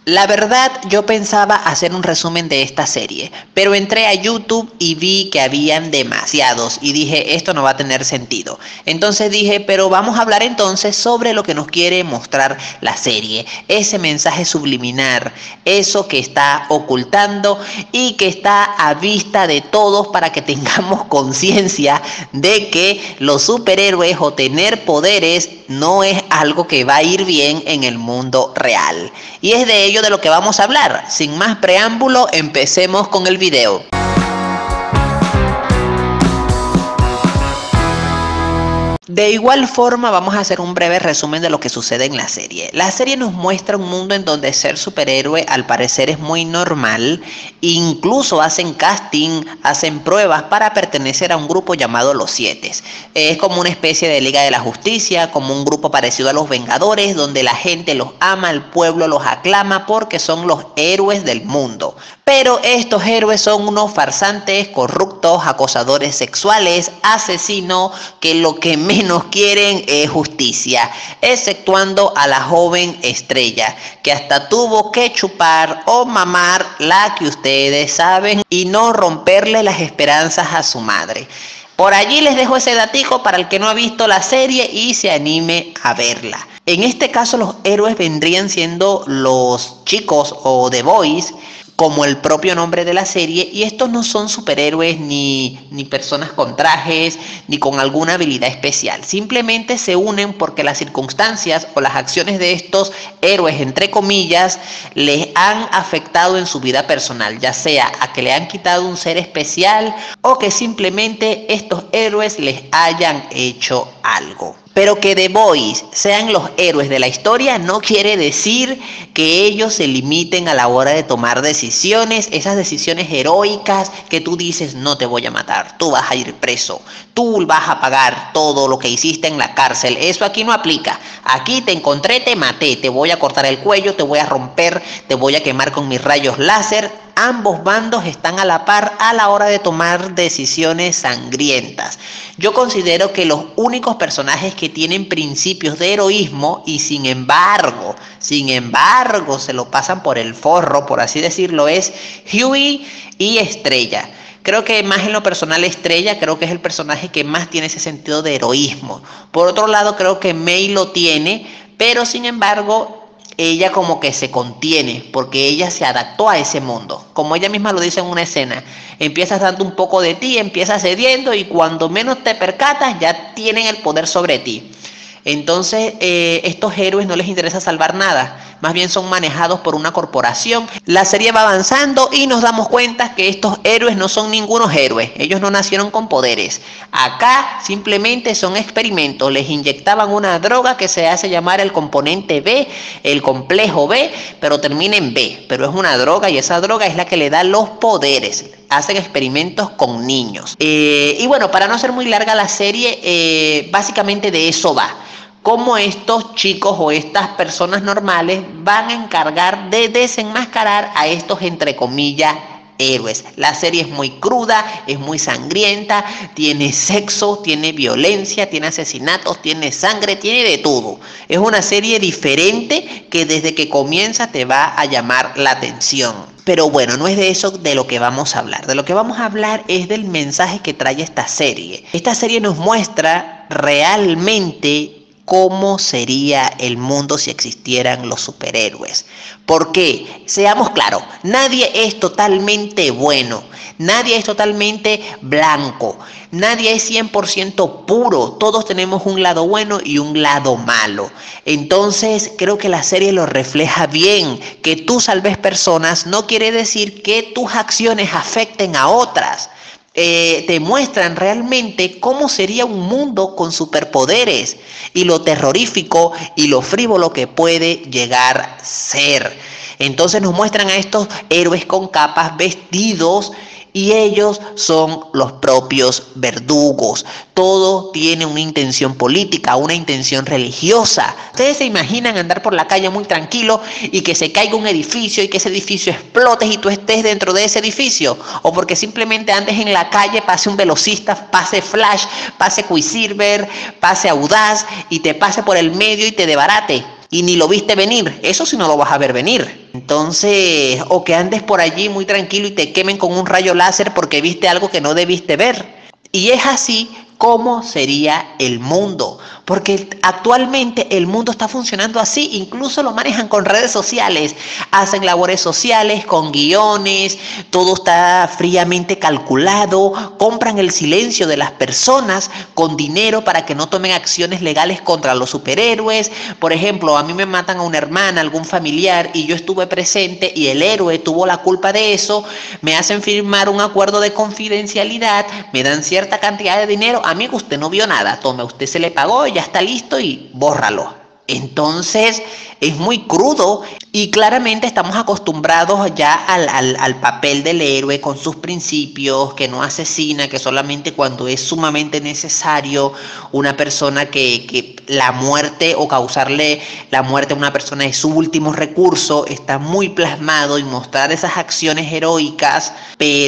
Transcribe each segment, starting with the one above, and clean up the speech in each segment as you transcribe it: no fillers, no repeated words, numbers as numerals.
La verdad, yo pensaba hacer un resumen de esta serie, pero entré a YouTube y vi que habían demasiados y dije, esto no va a tener sentido. Entonces dije, pero vamos a hablar entonces sobre lo que nos quiere mostrar la serie, ese mensaje subliminar, eso que está ocultando y que está a vista de todos para que tengamos conciencia de que los superhéroes o tener poderes no es algo que va a ir bien en el mundo real. Y es de ello de lo que vamos a hablar. Sin más preámbulo, empecemos con el video. De igual forma vamos a hacer un breve resumen de lo que sucede en la serie. La serie nos muestra un mundo en donde ser superhéroe al parecer es muy normal. Incluso hacen casting, hacen pruebas para pertenecer a un grupo llamado Los Siete. Es como una especie de Liga de la Justicia, como un grupo parecido a los Vengadores, donde la gente los ama, el pueblo los aclama porque son los héroes del mundo. Pero estos héroes son unos farsantes, corruptos, acosadores sexuales, asesinos, que lo que menos quieren es justicia, exceptuando a la joven Estrella, que hasta tuvo que chupar o mamar la que ustedes saben y no romperle las esperanzas a su madre. Por allí les dejo ese datico para el que no ha visto la serie y se anime a verla. En este caso los héroes vendrían siendo los chicos o The Boys, como el propio nombre de la serie, y estos no son superhéroes ni personas con trajes ni con alguna habilidad especial, simplemente se unen porque las circunstancias o las acciones de estos héroes entre comillas les han afectado en su vida personal, ya sea a que le han quitado un ser especial o que simplemente estos héroes les hayan hecho algo. Pero que The Boys sean los héroes de la historia no quiere decir que ellos se limiten a la hora de tomar decisiones, esas decisiones heroicas que tú dices, no te voy a matar, tú vas a ir preso, tú vas a pagar todo lo que hiciste en la cárcel. Eso aquí no aplica. Aquí te encontré, te maté, te voy a cortar el cuello, te voy a romper, te voy a quemar con mis rayos láser. Ambos bandos están a la par a la hora de tomar decisiones sangrientas. Yo considero que los únicos personajes que tienen principios de heroísmo y sin embargo se lo pasan por el forro, por así decirlo, es Huey y Estrella. Creo que más en lo personal Estrella, creo que es el personaje que más tiene ese sentido de heroísmo. Por otro lado, creo que May lo tiene, pero sin embargo ella como que se contiene porque ella se adaptó a ese mundo. Como ella misma lo dice en una escena, empiezas dando un poco de ti, empiezas cediendo y cuando menos te percatas ya tienen el poder sobre ti. Entonces estos héroes no les interesa salvar nada, más bien son manejados por una corporación. La serie va avanzando y nos damos cuenta que estos héroes no son ningunos héroes, ellos no nacieron con poderes. Acá simplemente son experimentos, les inyectaban una droga que se hace llamar el componente B, el complejo B, pero termina en B, pero es una droga y esa droga es la que le da los poderes. Hacen experimentos con niños. Y bueno, para no ser muy larga la serie, básicamente de eso va. Cómo estos chicos o estas personas normales van a encargar de desenmascarar a estos entre comillas héroes. La serie es muy cruda, es muy sangrienta, tiene sexo, tiene violencia, tiene asesinatos, tiene sangre, tiene de todo. Es una serie diferente que desde que comienza te va a llamar la atención. Pero bueno, no es de eso de lo que vamos a hablar. De lo que vamos a hablar es del mensaje que trae esta serie. Esta serie nos muestra realmente cómo sería el mundo si existieran los superhéroes. Porque, seamos claros, nadie es totalmente bueno, nadie es totalmente blanco, nadie es 100% puro, todos tenemos un lado bueno y un lado malo. Entonces, creo que la serie lo refleja bien, que tú salves personas no quiere decir que tus acciones afecten a otras. Te muestran realmente cómo sería un mundo con superpoderes y lo terrorífico y lo frívolo que puede llegar a ser. Entonces nos muestran a estos héroes con capas vestidos y ellos son los propios verdugos. Todo tiene una intención política, una intención religiosa. ¿Ustedes se imaginan andar por la calle muy tranquilo y que se caiga un edificio y que ese edificio explote y tú estés dentro de ese edificio? O porque simplemente andes en la calle, pase un velocista, pase Flash, pase Quicksilver, pase Audaz y te pase por el medio y te desbarate y ni lo viste venir. Eso sí no lo vas a ver venir. Entonces, o que andes por allí muy tranquilo y te quemen con un rayo láser porque viste algo que no debiste ver. Y es así como sería el mundo, porque actualmente el mundo está funcionando así, incluso lo manejan con redes sociales, hacen labores sociales con guiones, todo está fríamente calculado, compran el silencio de las personas con dinero para que no tomen acciones legales contra los superhéroes. Por ejemplo, a mí me matan a una hermana, algún familiar, y yo estuve presente y el héroe tuvo la culpa de eso, me hacen firmar un acuerdo de confidencialidad, me dan cierta cantidad de dinero. Amigo, usted no vio nada, tome, usted se le pagó, ya está listo y bórralo. Entonces es muy crudo y claramente estamos acostumbrados ya al papel del héroe con sus principios, que no asesina, que solamente cuando es sumamente necesario, una persona que la muerte o causarle la muerte a una persona es su último recurso, está muy plasmado y mostrar esas acciones heroicas,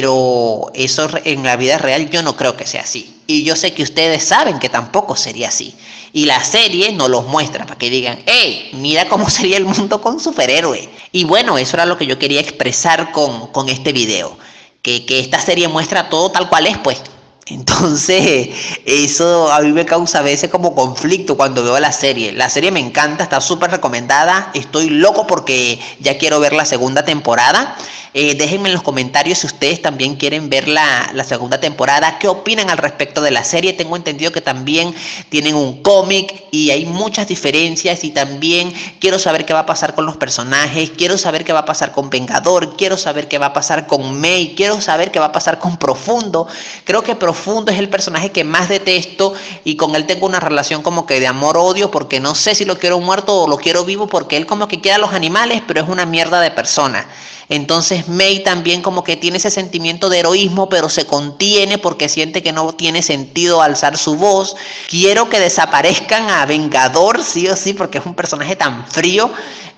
pero eso en la vida real yo no creo que sea así. Y yo sé que ustedes saben que tampoco sería así. Y la serie nos los muestra para que digan, hey, mira cómo sería el mundo con superhéroes. Y bueno, eso era lo que yo quería expresar con este video. Que esta serie muestra todo tal cual es, pues. Entonces, eso a mí me causa a veces como conflicto cuando veo la serie. La serie me encanta, está súper recomendada. Estoy loco porque ya quiero ver la segunda temporada. Déjenme en los comentarios si ustedes también quieren ver la segunda temporada. ¿Qué opinan al respecto de la serie? Tengo entendido que también tienen un cómic y hay muchas diferencias. Y también quiero saber qué va a pasar con los personajes. Quiero saber qué va a pasar con Vengador. Quiero saber qué va a pasar con May. Quiero saber qué va a pasar con Profundo. Creo que Profundo es el personaje que más detesto y con él tengo una relación como que de amor-odio porque no sé si lo quiero muerto o lo quiero vivo porque él como que quiere a los animales pero es una mierda de persona. Entonces May también como que tiene ese sentimiento de heroísmo pero se contiene porque siente que no tiene sentido alzar su voz. Quiero que desaparezcan a Vengador sí o sí porque es un personaje tan frío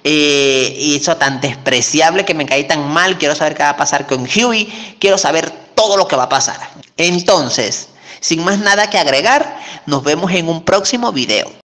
y eso tan despreciable que me cae tan mal. Quiero saber qué va a pasar con Huey, quiero saber todo lo que va a pasar. Entonces, sin más nada que agregar, nos vemos en un próximo video.